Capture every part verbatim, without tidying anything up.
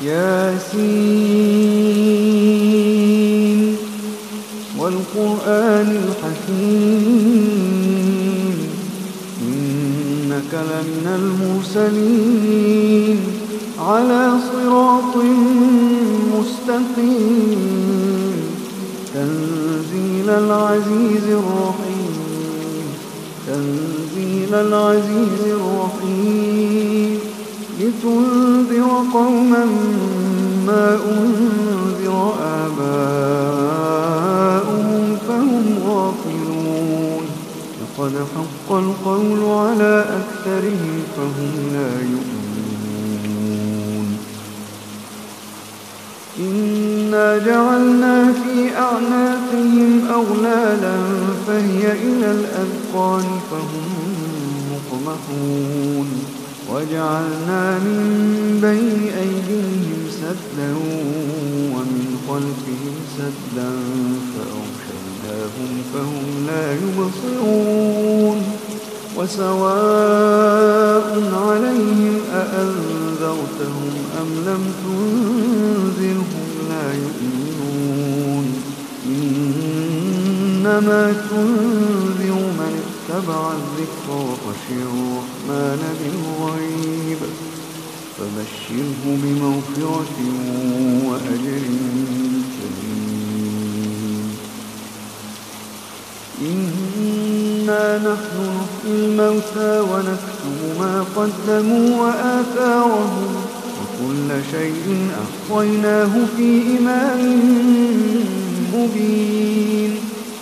ياسين والقرآن الحكيم إنك لمن المرسلين على صراط مستقيم تنزيل العزيز الرحيم تنزيل العزيز الرحيم لتنذر قوما ما أنذر آباؤهم فهم غافلون لقد حق القول على أكثرهم فهم لا يؤمنون إنا جعلنا في أعناقهم أغلالا فهي إلى الأذقان فهم مقمحون وجعلنا من بين أيديهم سدا ومن خلفهم سدا فأغشيناهم فهم لا يبصرون وسواء عليهم أأنذرتهم أم لم تنذرهم لا يؤمنون إنما تنذر من اتبع الذكر وخشي الرحمن بالغيب فبشره بمغفرة وأجر كريم إنا نحن نحيي الموتى ونكتب ما قدموا وآثارهم وكل شيء أحصيناه في إمام مبين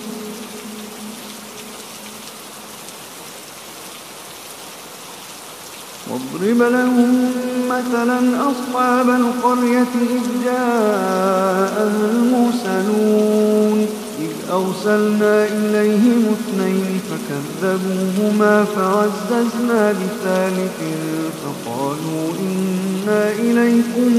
واضرب لهم مثلا أصحاب القرية إذ جاءها المرسلون إذ أرسلنا إليهم اثنين فكذبوهما فعززنا بثالث فقالوا إنا إليكم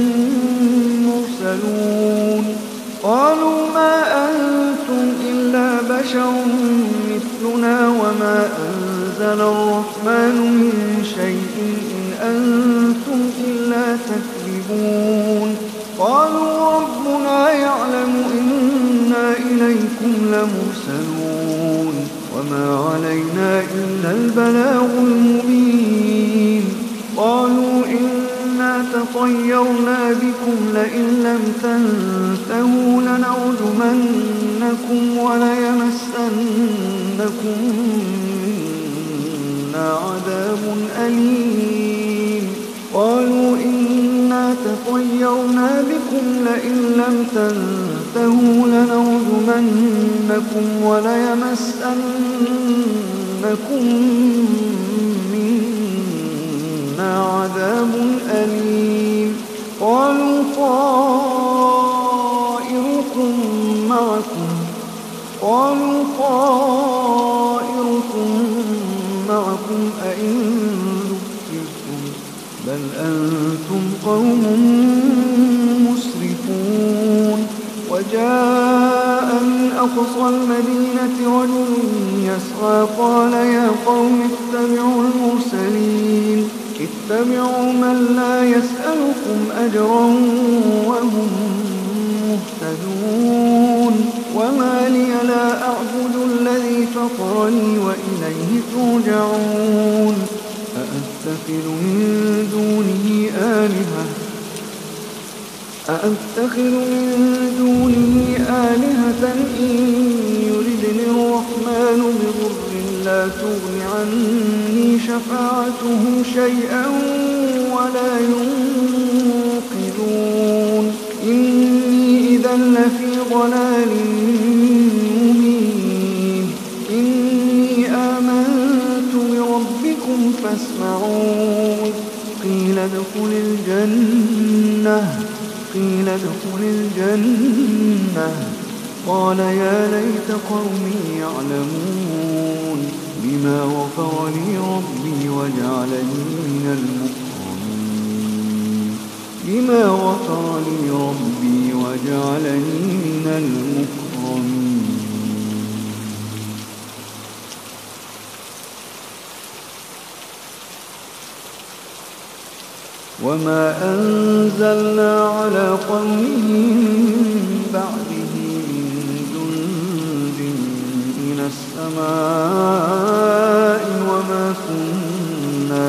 مرسلون قالوا ما أنتم إلا بشر مثلنا وما أنزل الرحمن من شيء إن أنتم إلا تكذبون قالوا ربنا يعلم إنا إليكم لمرسلون وما علينا إلا البلاغ المبين قالوا إنا تطيرنا بكم لئن لم تنتهوا لنرجمنكم وليمسنكم منا عذاب أليم قالوا إنا تطيرنا بكم لئن لم تنتهوا لنرجمنكم وليمسنكم منا عذاب أليم قالوا طائركم معكم قالوا طائركم معكم أئن ذكرتم بل أنتم قوم مسرفون وجاء من أقصى المدينة رجل يسعى قال يا قوم اتبعوا المرسلين اتبعوا من لا يسألكم أجرا وهم مهتدون وما لي لا أعبد الذي فطرني وإليه ترجعون أأتخذ من دونه آلهة أأتخذ من دونه آلهة إن يردني الرحمن بضر لا تغن عني شفاعتهم شيئا ولا ينقذون إني إذا لفي ضلال مبين إني آمنت بربكم فاسمعون قيل ادخل الجنة قيل ادخل الجنة قال يا ليت قومي يعلمون بما غفر لي ربي وجعلني من المكرمين بما غفر لي ربي وجعلني من المكرمين وما أنزلنا على قومه من بعده من جند من السماء وما كنا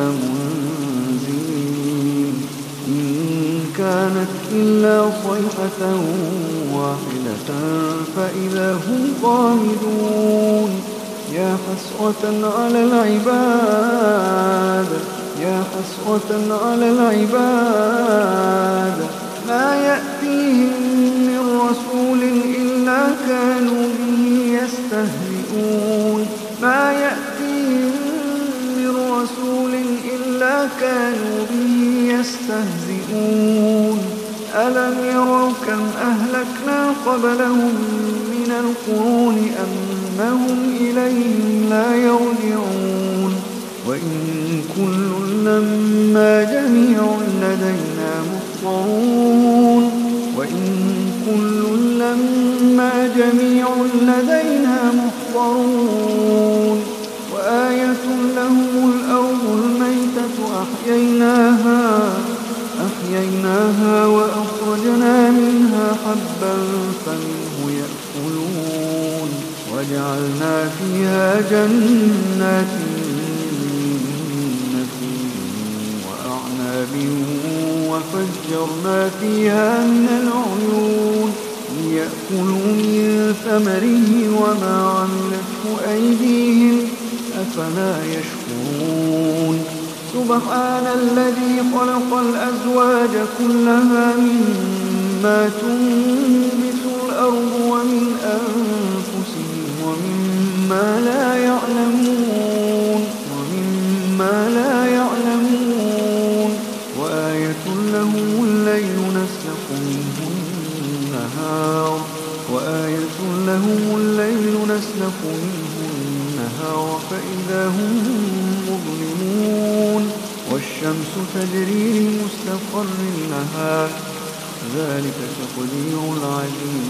منزلين إن كانت إلا صيحة واحدة فإذا هم خامدون يا حسرة على العباد يا حسرة على العباد ما يأتيهم من رسول إلا كانوا به يستهزئون ما يأتيهم من رسول إلا كانوا به يستهزئون ألم يروا كم أهلكنا قبلهم من القرون أنهم إليهم لا يرجعون وإن كل لما جميع لدينا محضرون وإن كل لما جميع لدينا محضرون وآية لهم الأرض الميتة أحييناها أحييناها وأخرجنا منها حبا فمنه يأكلون وجعلنا فيها جنات وفجرنا فيها من العيون ليأكلوا من ثمره وما عملته أيديهم أفلا يشكرون سبحان الذي خلق الأزواج كلها مما تنبت الأرض ومن أنفسهم ومما لا يعلمون ومما لا يعلمون وآية لهم الليل نسلخ منه النهار وآية لهم الليل نسلخ منه النهار فإذا هم مظلمون والشمس تجري لمستقر لها ذلك تقدير العزيز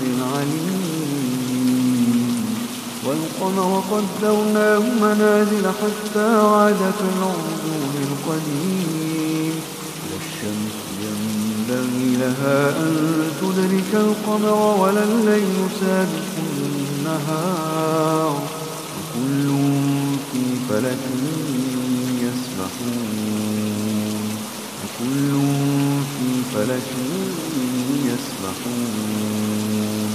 العليم والقمر قدرناه منازل حتى عاد كالعرجون القديم والشمس ينبغي لها أن تدرك القمر ولا الليل سابق النهار وكل في فلك يسبحون وكل في فلك يسبحون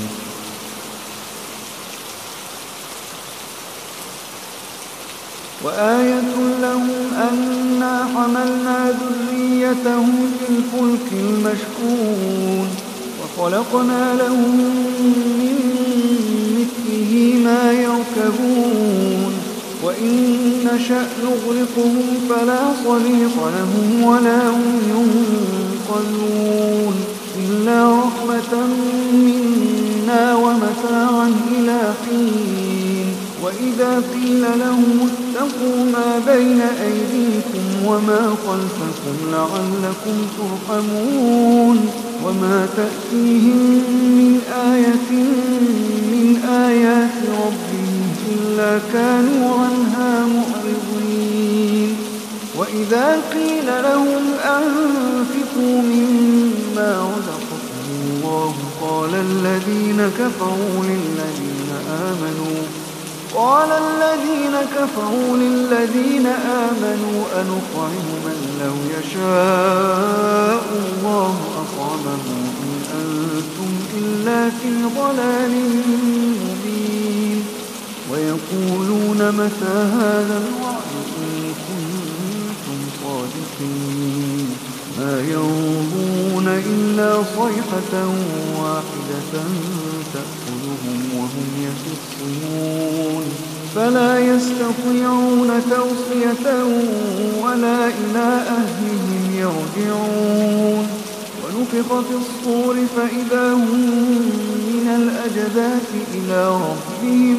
وآية لهم أنا حملنا ذريتهم في الفلك المشحون وخلقنا لهم من مثله ما يركبون وإن نشأ نغرقهم فلا صريخ لهم ولا هم ينقذون إلا رحمة منا ومتاعا إلى حين وإذا قيل لهم اتقوا ما بين أيديكم وما خلفكم لعلكم ترحمون وما تأتيهم من آية من آيات ربهم إلا كانوا عنها معرضين وإذا قيل لهم أنفقوا مما رزقكم الله قال الذين كفروا للذين آمنوا قال الذين كفروا للذين آمنوا أنطعم من لو يشاء الله أطعمه إن أنتم إلا في ضلال مبين ويقولون متى هذا الوعد إن كنتم صادقين ما ينظرون إلا صيحة واحدة تأخذهم وهم يخصمون فلا يستطيعون توصية ولا إلى أهلهم يرجعون ونفخ في الصور فإذا هم من الأجداث إلى ربهم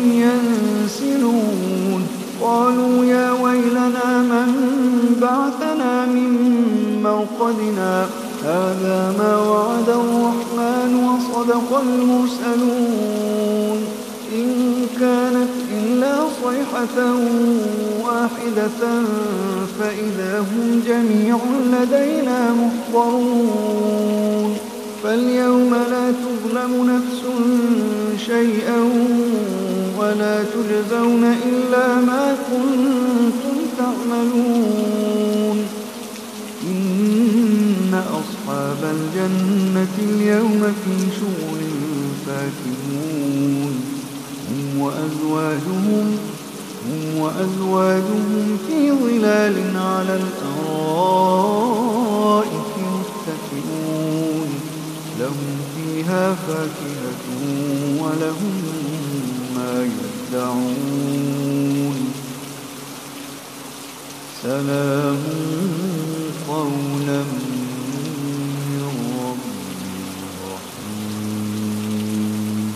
ينسلون قالوا يا ويلنا من بعثنا من مرقدنا هذا ما وعد الرحمن وصدق المرسلون إن كانت إلا صيحة واحدة فإذا هم جميع لدينا محضرون فاليوم لا تظلم نفس شيئا ولا تجزون إلا ما كنتم تعملون إن أصحاب الجنة اليوم في شغل فاكهون هم وأزواجهم, هم وأزواجهم في ظلال على الأرائك متكئون لهم فيها فاكهة ولهم ما يدعون سلام قولا من رب رحيم.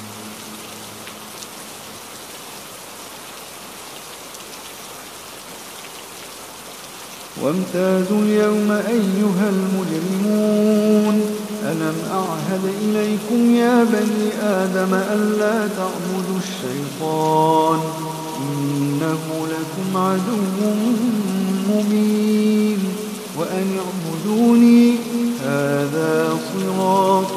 وامتازوا اليوم أيها المجرمون ألم أعهد إليكم يا بني آدم ألا تعبدوا الشيطان إنه لكم عدو مبين وأن اعبدوني هذا صراط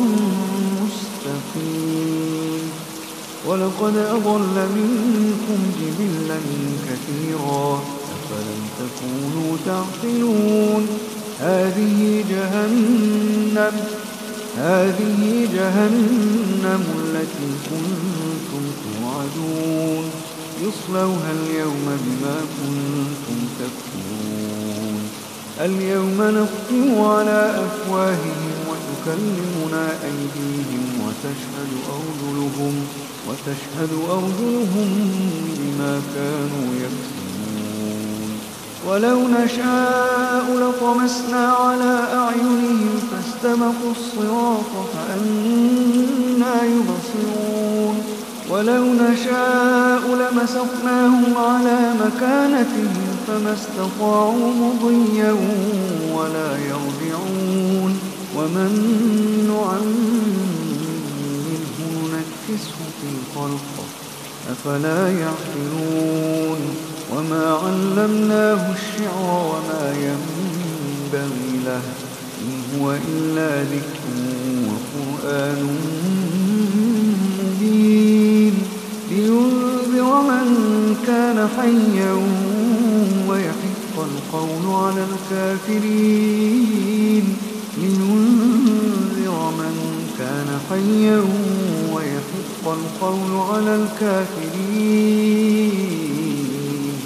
مستقيم ولقد أضل منكم جبلا كثيرا أفلم تكونوا تعقلون هذه جهنم هذه جهنم التي كنتم توعدون يصلوها اليوم بما كنتم تكفرون اليوم نختم على أفواههم وتكلمنا أيديهم وتشهد أرجلهم وتشهد أرجلهم بما كانوا يكسبون ولو نشاء لطمسنا على أعينهم فاستبقوا الصراط فأنى يبصرون ولو نشاء لمسخناهم على مكانتهم فما استطاعوا مضيا ولا يرجعون ومن نعمره نكسه في الخلق أفلا يعقلون وما علمناه الشعر وما ينبغي له إن هو إلا ذكر وقرآن مبين لينذر من كان حيا ويحق القول على الكافرين لينذر من كان حيا ويحق القول على الكافرين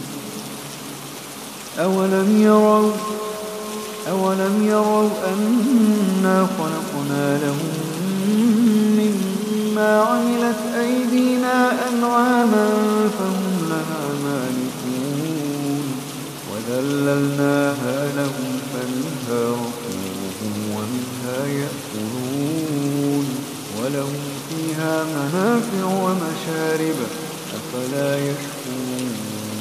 أولم يروا أولم يروا أنا خلقنا لهم مما عملت أيدينا أنعاما فهم لها مالكون وذللناها لهم فمنها ركوبهم ومنها يأكلون ولهم فيها منافع ومشارب أفلا يشكرون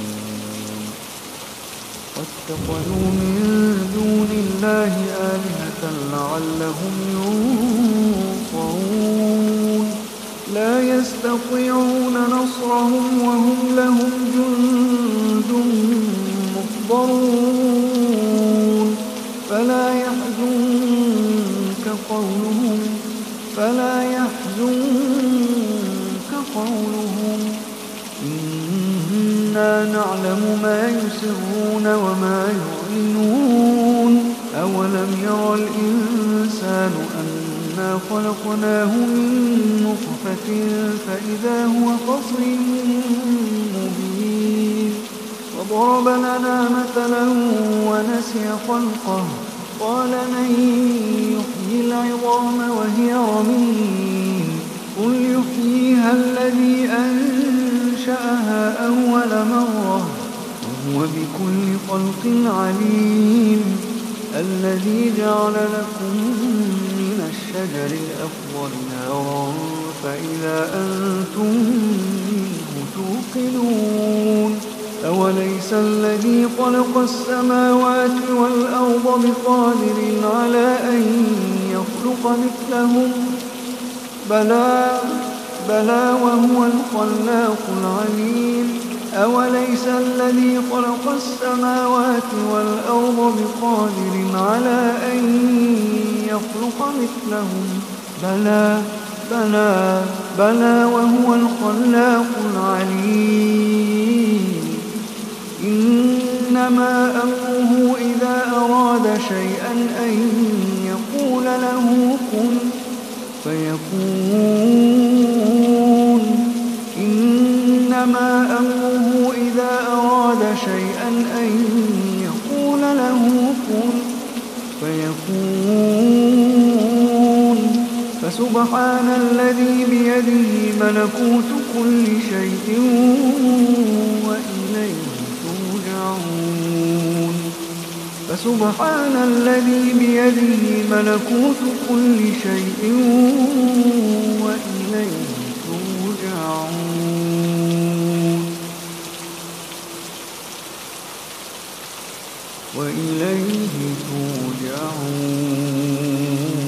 واتخذوا من دون الله آلهة لعلهم ينصرون لا يستطيعون نصرهم وهم لهم جند محضرون فلا يحزنك قولهم فلا يحزنك قولهم إنا نعلم ما يسرون وما يعلنون أولم يرى الإنسان أنا خلقناه من نطفة فإذا هو خصيم مبين وضرب لنا مثلا ونسي خلقه قال من يحيي العظام وهي رميم قل يحييها الذي أنشأها أول مرة وهو بكل خلق عليم الذي جعل لكم من الشجر الأخضر نارا فإذا أنتم منه توقدون أوليس الذي خلق السماوات والأرض بقادر على أن يخلق مثلهم بلى بلى وهو الخلاق العليم أوليس الذي خلق السماوات والأرض بقادر على أن يخلق مثلهم بلى بلى بلى وهو الخلاق العليم إنما أمره إذا أراد شيئا أن يقول له كن فيكون إنما أمره إذا أراد شيئا أن يقول له كن فيكون فسبحان الذي بيده ملكوت كل شيء وإليه ترجعون فسبحان الذي بيده ملكوت كل شيء وإليه ترجعون وإليه ترجعون